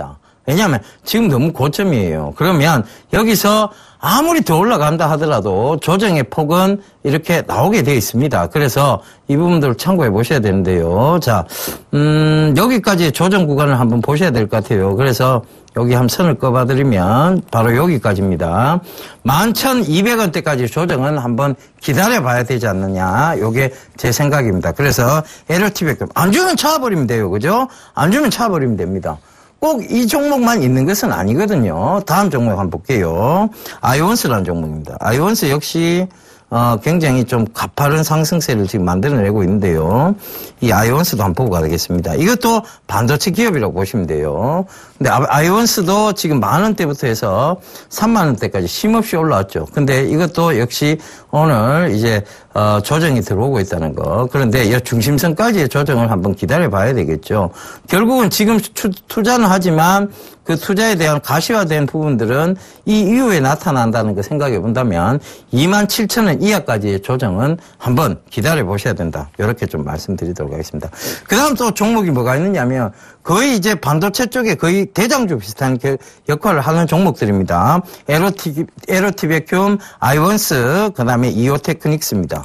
왜냐하면 지금 너무 고점이에요. 그러면 여기서 아무리 더 올라간다 하더라도 조정의 폭은 이렇게 나오게 되어 있습니다. 그래서 이 부분들을 참고해 보셔야 되는데요. 자, 음, 여기까지 조정 구간을 한번 보셔야 될 것 같아요. 그래서 여기 한번 선을 꼽아드리면 바로 여기까지입니다. 만 천이백 원대까지 조정은 한번 기다려 봐야 되지 않느냐. 요게 제 생각입니다. 그래서 엘오티백 안 주면 차버리면 돼요. 그죠? 안 주면 차버리면 됩니다. 꼭 이 종목만 있는 것은 아니거든요. 다음 종목 한번 볼게요. 아이온스라는 종목입니다. 아이온스 역시 어, 굉장히 좀 가파른 상승세를 지금 만들어내고 있는데요. 이 아이온스도 한번 보고 가겠습니다. 이것도 반도체 기업이라고 보시면 돼요. 근데 아이온스도 지금 만 원대부터 해서 삼만 원대까지 쉼없이 올라왔죠. 근데 이것도 역시 오늘 이제 어, 조정이 들어오고 있다는 거. 그런데 이 중심선까지의 조정을 한번 기다려 봐야 되겠죠. 결국은 지금 투, 투자는 하지만 그 투자에 대한 가시화된 부분들은 이 이후에 나타난다는 거 생각해 본다면 이만 칠천 원 이하까지의 조정은 한번 기다려 보셔야 된다. 이렇게 좀 말씀드리도록 하겠습니다. 그 다음 또 종목이 뭐가 있느냐면 거의 이제 반도체 쪽에 거의 대장주 비슷한 역할을 하는 종목들입니다. 에로티, 에로티베큐움, 아이원스, 그 다음에 이오테크닉스입니다.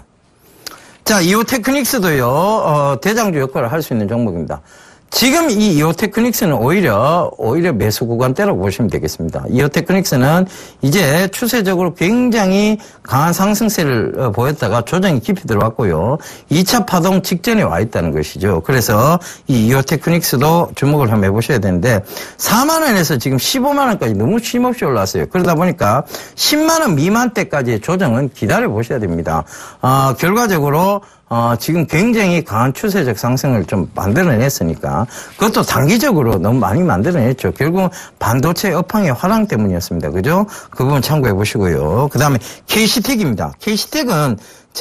자, 이오테크닉스도요, 어, 대장주 역할을 할 수 있는 종목입니다. 지금 이 이오테크닉스는 오히려, 오히려 매수 구간대라고 보시면 되겠습니다. 이오테크닉스는 이제 추세적으로 굉장히 강한 상승세를 보였다가 조정이 깊이 들어왔고요. 이 차 파동 직전에 와 있다는 것이죠. 그래서 이 이오테크닉스도 주목을 한번 해보셔야 되는데, 사만 원에서 지금 십오만 원까지 너무 쉼없이 올라왔어요. 그러다 보니까 십만 원 미만대까지의 조정은 기다려 보셔야 됩니다. 어, 결과적으로 어, 지금 굉장히 강한 추세적 상승을 좀 만들어냈으니까 그것도 단기적으로 너무 많이 만들어냈죠. 결국 반도체 업황의 화랑 때문이었습니다. 그죠? 그 부분 참고해 보시고요. 그 다음에 케이씨텍입니다. 케이씨텍은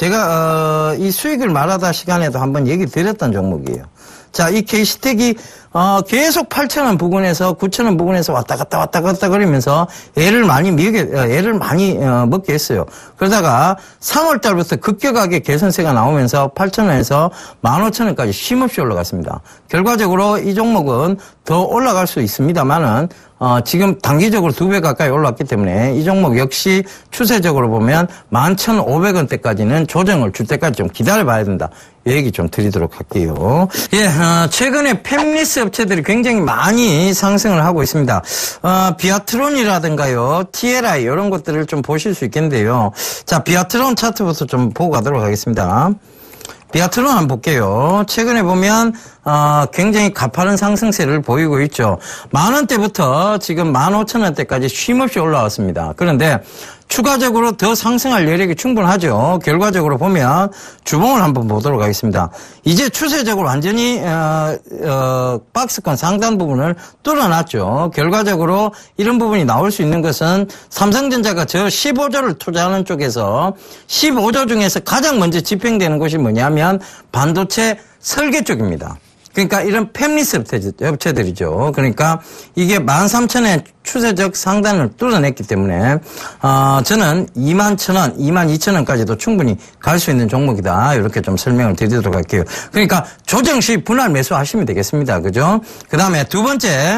제가 어, 이 수익을 말하다 시간에도 한번 얘기 드렸던 종목이에요. 자, 이 케이씨텍이 어, 계속 팔천 원 부근에서 구천 원 부근에서 왔다 갔다 왔다 갔다 그러면서 애를 많이 미게, 애를 많이 어, 먹게 했어요. 그러다가 삼월 달부터 급격하게 개선세가 나오면서 팔천 원에서 만 오천 원까지 쉼없이 올라갔습니다. 결과적으로 이 종목은 더 올라갈 수 있습니다만은 어, 지금 단기적으로 두 배 가까이 올랐기 때문에 이 종목 역시 추세적으로 보면 만 천오백 원대까지는 조정을 줄 때까지 좀 기다려 봐야 된다. 이 얘기 좀 드리도록 할게요. 예, 어, 최근에 팹리스 업체들이 굉장히 많이 상승을 하고 있습니다. 어, 비아트론이라든가요, 티엘아이 이런 것들을 좀 보실 수 있겠는데요. 자, 비아트론 차트부터 좀 보고 가도록 하겠습니다. 비아트론 한번 볼게요. 최근에 보면 어, 굉장히 가파른 상승세를 보이고 있죠. 만 원대부터 지금 만 오천 원대까지 쉼없이 올라왔습니다. 그런데 추가적으로 더 상승할 여력이 충분하죠. 결과적으로 보면 주봉을 한번 보도록 하겠습니다. 이제 추세적으로 완전히 어, 어, 박스권 상단 부분을 뚫어놨죠. 결과적으로 이런 부분이 나올 수 있는 것은 삼성전자가 저 십오조를 투자하는 쪽에서 십오조 중에서 가장 먼저 집행되는 곳이 뭐냐면 반도체 설계 쪽입니다. 그러니까 이런 팹리스 업체들이죠. 그러니까 이게 만 삼천 원의 추세적 상단을 뚫어냈기 때문에 어, 저는 이만 천 원, 이만 이천 원까지도 충분히 갈 수 있는 종목이다. 이렇게 좀 설명을 드리도록 할게요. 그러니까 조정 시 분할 매수하시면 되겠습니다. 그죠? 그 다음에 두 번째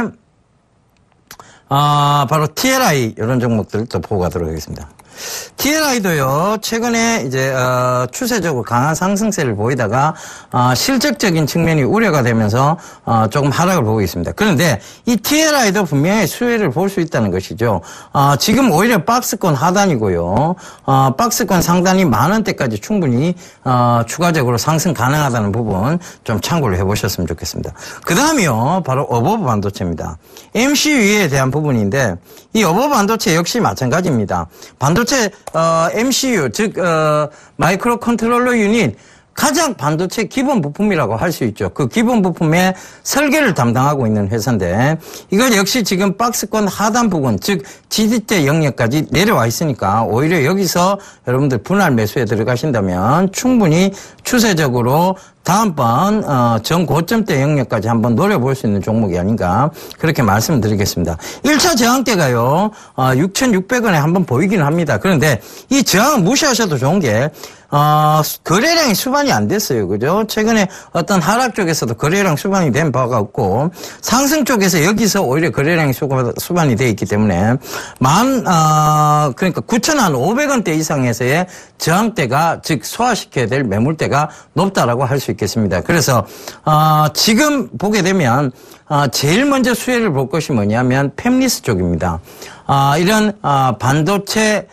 어, 바로 티엘아이 이런 종목들을 또 보고 가도록 하겠습니다. 티엘아이도요, 최근에 이제, 어, 추세적으로 강한 상승세를 보이다가, 어, 실적적인 측면이 우려가 되면서, 어, 조금 하락을 보고 있습니다. 그런데 이 티엘아이도 분명히 수혜를 볼 수 있다는 것이죠. 어, 지금 오히려 박스권 하단이고요, 어, 박스권 상단이 만 원대까지 충분히, 어, 추가적으로 상승 가능하다는 부분 좀 참고를 해보셨으면 좋겠습니다. 그 다음이요, 바로 어버브 반도체입니다. 엠씨유에 대한 부분인데, 이 어버브 반도체 역시 마찬가지입니다. 반도체 어, 엠씨유 즉 어, 마이크로 컨트롤러 유닛 가장 반도체 기본 부품이라고 할 수 있죠. 그 기본 부품의 설계를 담당하고 있는 회사인데 이걸 역시 지금 박스권 하단 부분 즉 지지대 영역까지 내려와 있으니까 오히려 여기서 여러분들 분할 매수에 들어가신다면 충분히 추세적으로 다음번 어, 전고점대 영역까지 한번 노려볼 수 있는 종목이 아닌가 그렇게 말씀드리겠습니다. 일 차 저항대가요 어, 육천육백 원에 한번 보이기는 합니다. 그런데 이 저항은 무시하셔도 좋은 게 어, 거래량이 수반이 안 됐어요. 그죠? 최근에 어떤 하락 쪽에서도 거래량 수반이 된 바가 없고, 상승 쪽에서 여기서 오히려 거래량이 수반이 돼 있기 때문에, 만, 어, 그러니까 구천오백 원대 이상에서의 저항대가, 즉, 소화시켜야 될 매물대가 높다라고 할 수 있겠습니다. 그래서, 어, 지금 보게 되면, 어, 제일 먼저 수혜를 볼 것이 뭐냐면, 팹리스 쪽입니다. 아, 이런, 아, 반도체,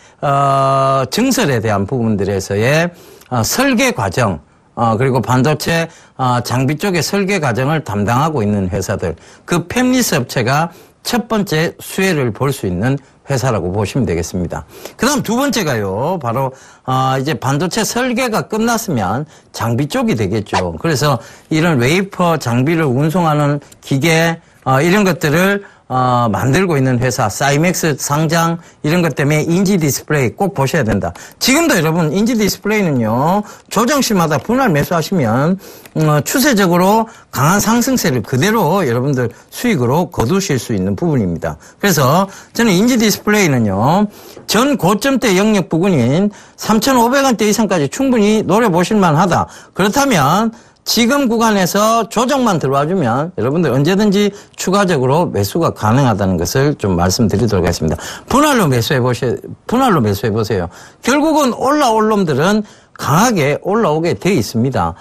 어, 증설에 대한 부분들에서의, 어, 설계 과정, 어, 그리고 반도체, 어, 장비 쪽의 설계 과정을 담당하고 있는 회사들, 그 팹리스 업체가 첫 번째 수혜를 볼 수 있는 회사라고 보시면 되겠습니다. 그 다음 두 번째가요, 바로, 어, 이제 반도체 설계가 끝났으면 장비 쪽이 되겠죠. 그래서 이런 웨이퍼 장비를 운송하는 기계, 어, 이런 것들을 어, 만들고 있는 회사, 사이맥스 상장, 이런 것 때문에 인지 디스플레이 꼭 보셔야 된다. 지금도 여러분, 인지 디스플레이는요, 조정시마다 분할 매수하시면, 어, 추세적으로 강한 상승세를 그대로 여러분들 수익으로 거두실 수 있는 부분입니다. 그래서 저는 인지 디스플레이는요, 전 고점대 영역 부근인 삼천오백 원대 이상까지 충분히 노려보실만 하다. 그렇다면, 지금 구간에서 조정만 들어와주면 여러분들 언제든지 추가적으로 매수가 가능하다는 것을 좀 말씀드리도록 하겠습니다. 분할로 매수해보세요. 분할로 매수해보세요. 결국은 올라올 놈들은 강하게 올라오게 돼 있습니다.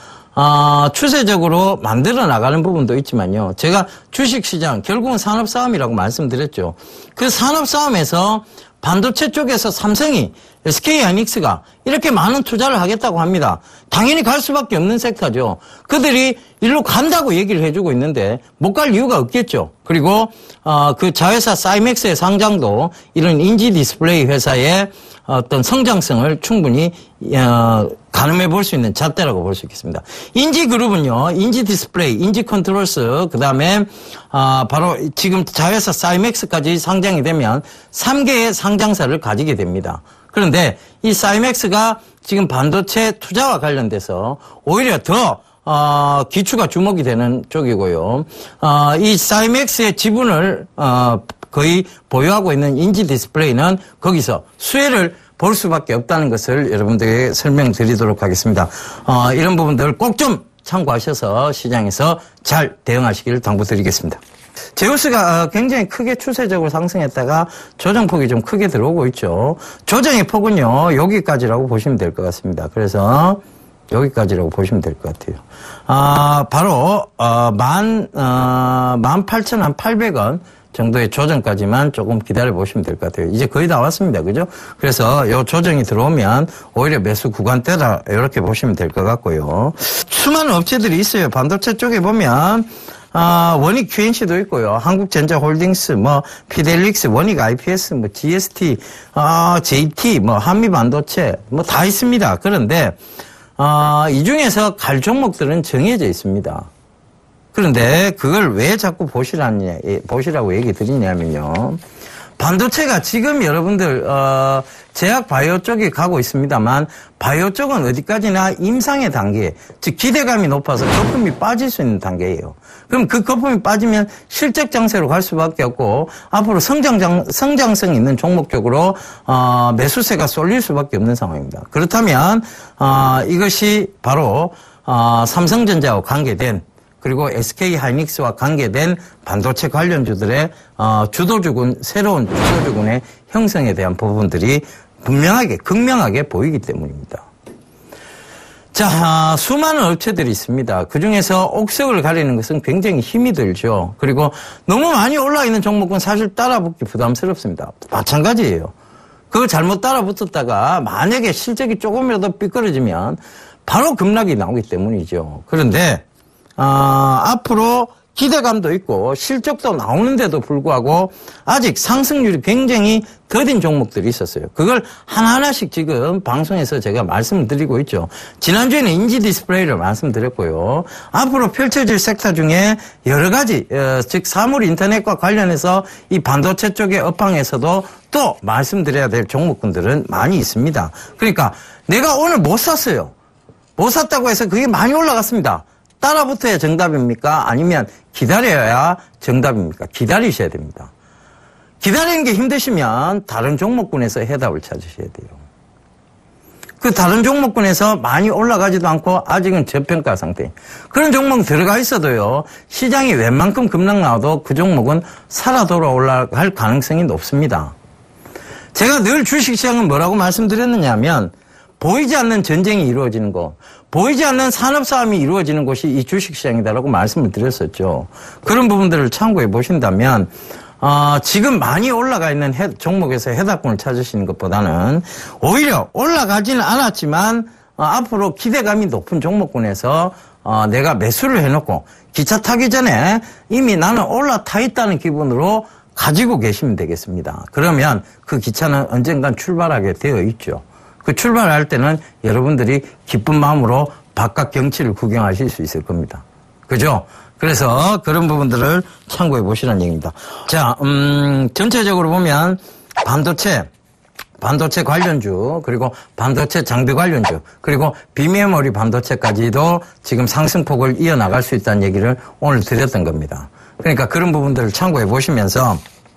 어, 추세적으로 만들어 나가는 부분도 있지만요. 제가 주식시장 결국은 산업싸움이라고 말씀드렸죠. 그 산업싸움에서 반도체 쪽에서 삼성이 에스케이하이닉스가 이렇게 많은 투자를 하겠다고 합니다. 당연히 갈 수밖에 없는 섹터죠. 그들이 일로 간다고 얘기를 해주고 있는데 못 갈 이유가 없겠죠. 그리고 어, 그 자회사 사이맥스의 상장도 이런 인지 디스플레이 회사의 어떤 성장성을 충분히 어, 가늠해 볼 수 있는 잣대라고 볼 수 있겠습니다. 인지그룹은요, 인지 디스플레이, 인지 컨트롤스, 그 다음에 어, 바로 지금 자회사 사이맥스까지 상장이 되면 세 개의 상장사를 가지게 됩니다. 그런데 이 사이맥스가 지금 반도체 투자와 관련돼서 오히려 더 어, 기추가 주목이 되는 쪽이고요. 어, 이 사이맥스의 지분을 어, 거의 보유하고 있는 인지 디스플레이는 거기서 수혜를 볼 수밖에 없다는 것을 여러분들에게 설명드리도록 하겠습니다. 어, 이런 부분들 꼭 좀 참고하셔서 시장에서 잘 대응하시기를 당부드리겠습니다. 제우스가 굉장히 크게 추세적으로 상승했다가 조정폭이 좀 크게 들어오고 있죠. 조정의 폭은요, 여기까지라고 보시면 될 것 같습니다. 그래서 여기까지라고 보시면 될 것 같아요. 아, 바로, 어, 만, 어, 만 팔천팔백 원 정도의 조정까지만 조금 기다려 보시면 될 것 같아요. 이제 거의 다 왔습니다. 그죠? 그래서 요 조정이 들어오면 오히려 매수 구간대다, 이렇게 보시면 될 것 같고요. 수많은 업체들이 있어요. 반도체 쪽에 보면, 아, 원익 큐엔씨도 있고요. 한국전자홀딩스, 뭐, 피델릭스, 원익 아이피에스, 뭐, 지에스티, 아, 제이티, 뭐, 한미반도체, 뭐, 다 있습니다. 그런데, 아, 이 중에서 갈 종목들은 정해져 있습니다. 그런데 그걸 왜 자꾸 보시라냐, 보시라고 얘기 드리냐면요. 반도체가 지금 여러분들, 어, 제약 바이오 쪽이 가고 있습니다만, 바이오 쪽은 어디까지나 임상의 단계, 즉 기대감이 높아서 거품이 빠질 수 있는 단계예요. 그럼 그 거품이 빠지면 실적 장세로 갈 수밖에 없고, 앞으로 성장, 성장성 있는 종목 쪽으로, 어, 매수세가 쏠릴 수밖에 없는 상황입니다. 그렇다면, 어, 이것이 바로, 어, 삼성전자와 관계된, 그리고 에스케이하이닉스와 관계된 반도체 관련주들의 어, 주도주군, 새로운 주도주군의 형성에 대한 부분들이 분명하게, 극명하게 보이기 때문입니다. 자, 아, 수많은 업체들이 있습니다. 그중에서 옥석을 가리는 것은 굉장히 힘이 들죠. 그리고 너무 많이 올라있는 종목은 사실 따라붙기 부담스럽습니다. 마찬가지예요. 그걸 잘못 따라붙었다가 만약에 실적이 조금이라도 삐뚤어지면 바로 급락이 나오기 때문이죠. 그런데 어, 앞으로 기대감도 있고 실적도 나오는데도 불구하고 아직 상승률이 굉장히 더딘 종목들이 있었어요. 그걸 하나하나씩 지금 방송에서 제가 말씀을 드리고 있죠. 지난주에는 인지 디스플레이를 말씀드렸고요. 앞으로 펼쳐질 섹터 중에 여러 가지, 어, 즉 사물 인터넷과 관련해서 이 반도체 쪽의 업황에서도 또 말씀드려야 될 종목군들은 많이 있습니다. 그러니까 내가 오늘 못 샀어요. 못 샀다고 해서 그게 많이 올라갔습니다. 따라붙어야 정답입니까? 아니면 기다려야 정답입니까? 기다리셔야 됩니다. 기다리는 게 힘드시면 다른 종목군에서 해답을 찾으셔야 돼요. 그 다른 종목군에서 많이 올라가지도 않고 아직은 저평가 상태. 그런 종목 들어가 있어도요. 시장이 웬만큼 급락 나와도 그 종목은 살아 돌아 올라갈 가능성이 높습니다. 제가 늘 주식시장은 뭐라고 말씀드렸느냐 하면 보이지 않는 전쟁이 이루어지는 거, 보이지 않는 산업싸움이 이루어지는 곳이 이 주식시장이다라고 말씀을 드렸었죠. 그런 부분들을 참고해 보신다면 어, 지금 많이 올라가 있는 해, 종목에서 해답권을 찾으시는 것보다는 오히려 올라가지는 않았지만 어, 앞으로 기대감이 높은 종목군에서 어, 내가 매수를 해놓고 기차 타기 전에 이미 나는 올라타 있다는 기분으로 가지고 계시면 되겠습니다. 그러면 그 기차는 언젠간 출발하게 되어 있죠. 그 출발할 때는 여러분들이 기쁜 마음으로 바깥 경치를 구경하실 수 있을 겁니다. 그죠? 그래서 그런 부분들을 참고해 보시라는 얘기입니다. 자, 음, 전체적으로 보면 반도체, 반도체 관련주, 그리고 반도체 장비 관련주, 그리고 비메모리 반도체까지도 지금 상승폭을 이어나갈 수 있다는 얘기를 오늘 드렸던 겁니다. 그러니까 그런 부분들을 참고해 보시면서,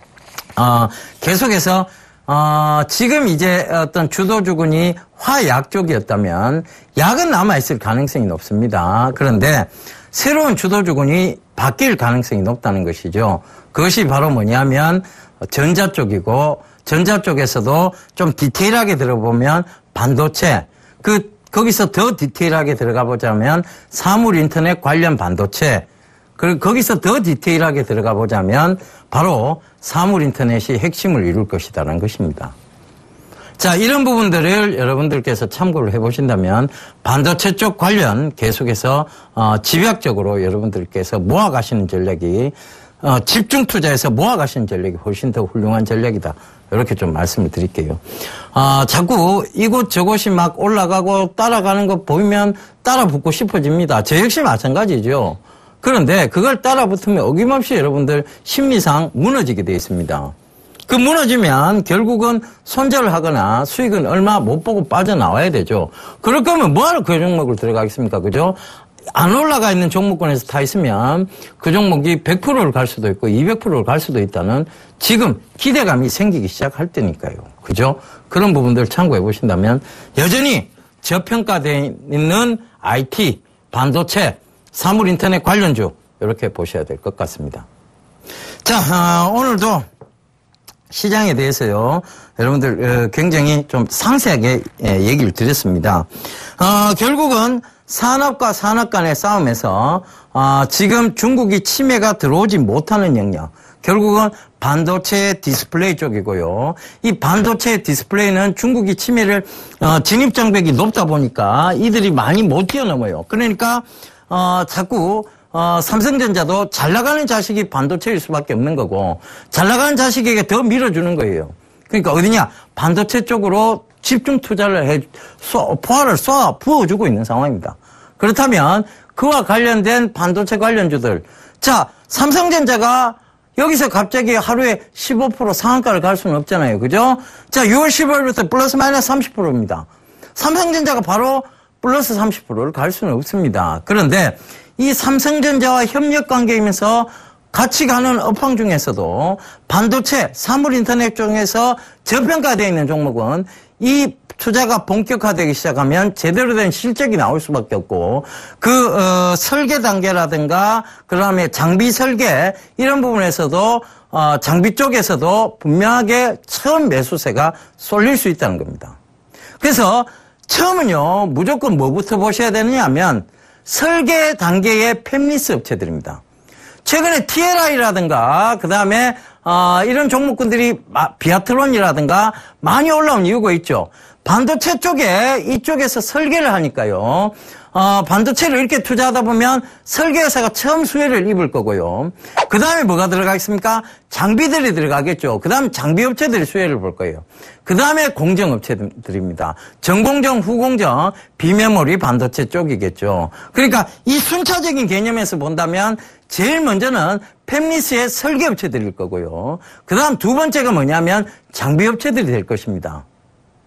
어, 계속해서 어, 지금 이제 어떤 주도주군이 화약 쪽이었다면 약은 남아있을 가능성이 높습니다. 그런데 새로운 주도주군이 바뀔 가능성이 높다는 것이죠. 그것이 바로 뭐냐면 전자 쪽이고 전자 쪽에서도 좀 디테일하게 들어보면 반도체, 그, 거기서 더 디테일하게 들어가 보자면 사물 인터넷 관련 반도체, 그리고 거기서 더 디테일하게 들어가 보자면 바로 사물 인터넷이 핵심을 이룰 것이다라는 것입니다. 자, 이런 부분들을 여러분들께서 참고를 해보신다면 반도체 쪽 관련 계속해서 어, 집약적으로 여러분들께서 모아가시는 전략이 어, 집중 투자해서 모아가시는 전략이 훨씬 더 훌륭한 전략이다. 이렇게 좀 말씀을 드릴게요. 어, 자꾸 이곳 저곳이 막 올라가고 따라가는 거 보이면 따라 붙고 싶어집니다. 저 역시 마찬가지죠. 그런데 그걸 따라 붙으면 어김없이 여러분들 심리상 무너지게 되어 있습니다. 그 무너지면 결국은 손절을 하거나 수익은 얼마 못 보고 빠져나와야 되죠. 그럴 거면 뭐하러 그 종목을 들어가겠습니까? 그죠? 안 올라가 있는 종목군에서 타 있으면 그 종목이 백 퍼센트를 갈 수도 있고 이백 퍼센트를 갈 수도 있다는 지금 기대감이 생기기 시작할 때니까요. 그죠? 그런 부분들을 참고해 보신다면 여전히 저평가되어 있는 아이티, 반도체, 사물 인터넷 관련주 이렇게 보셔야 될 것 같습니다. 자, 어, 오늘도 시장에 대해서요, 여러분들 어, 굉장히 좀 상세하게 예, 얘기를 드렸습니다. 어, 결국은 산업과 산업 간의 싸움에서 어, 지금 중국이 침해가 들어오지 못하는 영역, 결국은 반도체 디스플레이 쪽이고요. 이 반도체 디스플레이는 중국이 침해를 어, 진입 장벽이 높다 보니까 이들이 많이 못 뛰어넘어요. 그러니까 어, 자꾸, 어, 삼성전자도 잘 나가는 자식이 반도체일 수밖에 없는 거고, 잘 나가는 자식에게 더 밀어주는 거예요. 그러니까 어디냐? 반도체 쪽으로 집중 투자를 해, 쏘, 포화를 쏘아 부어주고 있는 상황입니다. 그렇다면, 그와 관련된 반도체 관련주들. 자, 삼성전자가 여기서 갑자기 하루에 십오 퍼센트 상한가를 갈 수는 없잖아요. 그죠? 자, 유월 십오일부터 플러스 마이너스 삼십 퍼센트입니다. 삼성전자가 바로 플러스 삼십 퍼센트를 갈 수는 없습니다. 그런데 이 삼성전자와 협력 관계이면서 같이 가는 업황 중에서도 반도체, 사물 인터넷 쪽에서 저평가되어 있는 종목은 이 투자가 본격화되기 시작하면 제대로 된 실적이 나올 수밖에 없고 그 어, 설계 단계라든가 그다음에 장비 설계 이런 부분에서도 어, 장비 쪽에서도 분명하게 처음 매수세가 쏠릴 수 있다는 겁니다. 그래서 처음은요, 무조건 뭐부터 보셔야 되느냐 하면 설계 단계의 팹리스 업체들입니다. 최근에 티엘아이라든가 그 다음에 어, 이런 종목군들이 비아트론이라든가 많이 올라온 이유가 있죠. 반도체 쪽에 이쪽에서 설계를 하니까요. 어, 반도체를 이렇게 투자하다 보면 설계회사가 처음 수혜를 입을 거고요. 그 다음에 뭐가 들어가겠습니까? 장비들이 들어가겠죠. 그 다음 장비업체들이 수혜를 볼 거예요. 그 다음에 공정업체들입니다. 전공정, 후공정, 비메모리 반도체 쪽이겠죠. 그러니까 이 순차적인 개념에서 본다면 제일 먼저는 팹리스의 설계업체들일 거고요. 그 다음 두 번째가 뭐냐면 장비업체들이 될 것입니다.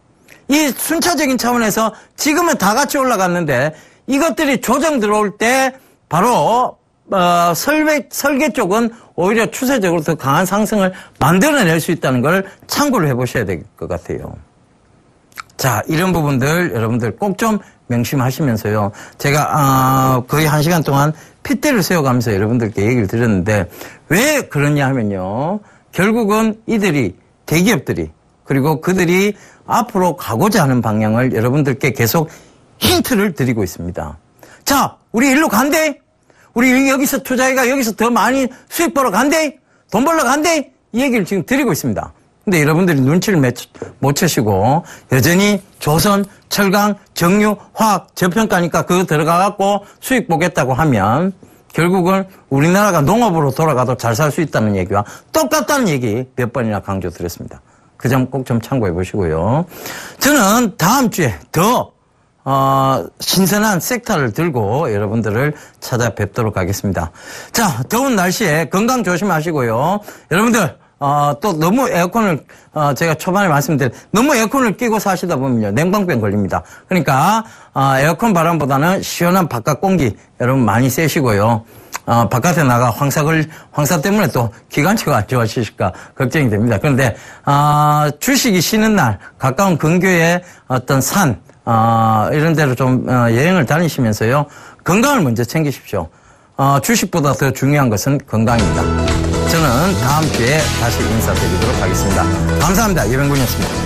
이 순차적인 차원에서 지금은 다 같이 올라갔는데 이것들이 조정 들어올 때 바로 어, 설계, 설계 쪽은 오히려 추세적으로 더 강한 상승을 만들어낼 수 있다는 걸 참고를 해보셔야 될 것 같아요. 자, 이런 부분들 여러분들 꼭 좀 명심하시면서요. 제가 어, 거의 한 시간 동안 핏대를 세워가면서 여러분들께 얘기를 드렸는데 왜 그러냐 하면요. 결국은 이들이 대기업들이 그리고 그들이 앞으로 가고자 하는 방향을 여러분들께 계속 힌트를 드리고 있습니다. 자, 우리 일로 간대. 우리 여기서 투자해가 여기서 더 많이 수익 벌어 간대. 돈 벌러 간대. 이 얘기를 지금 드리고 있습니다. 근데 여러분들이 눈치를 못 채시고 여전히 조선, 철강, 정유, 화학 저평가니까 그거 들어가갖고 수익 보겠다고 하면 결국은 우리나라가 농업으로 돌아가도 잘 살 수 있다는 얘기와 똑같다는 얘기 몇 번이나 강조드렸습니다. 그 점 꼭 좀 참고해 보시고요. 저는 다음 주에 더 어, 신선한 섹터를 들고 여러분들을 찾아뵙도록 하겠습니다. 자, 더운 날씨에 건강 조심하시고요. 여러분들 어, 또 너무 에어컨을 어, 제가 초반에 말씀드린 너무 에어컨을 끼고 사시다 보면요 냉방병 걸립니다. 그러니까 어, 에어컨 바람보다는 시원한 바깥 공기 여러분 많이 쐬시고요. 어, 바깥에 나가 황사 걸 황사 때문에 또 기관차가 안 좋아지실까 걱정이 됩니다. 그런데 어, 주식이 쉬는 날 가까운 근교의 어떤 산 어, 이런 데로 좀 어, 여행을 다니시면서요 건강을 먼저 챙기십시오. 어, 주식보다 더 중요한 것은 건강입니다. 저는 다음 주에 다시 인사드리도록 하겠습니다. 감사합니다. 이병군이었습니다.